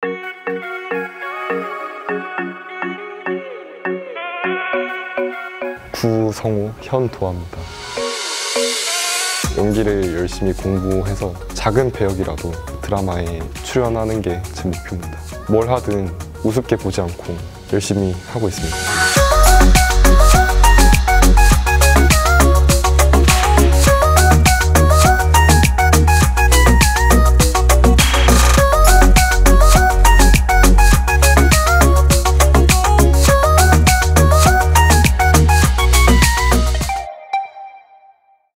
구성우 현도아입니다. 연기를 열심히 공부해서 작은 배역이라도 드라마에 출연하는 게 제 목표입니다. 뭘 하든 우습게 보지 않고 열심히 하고 있습니다.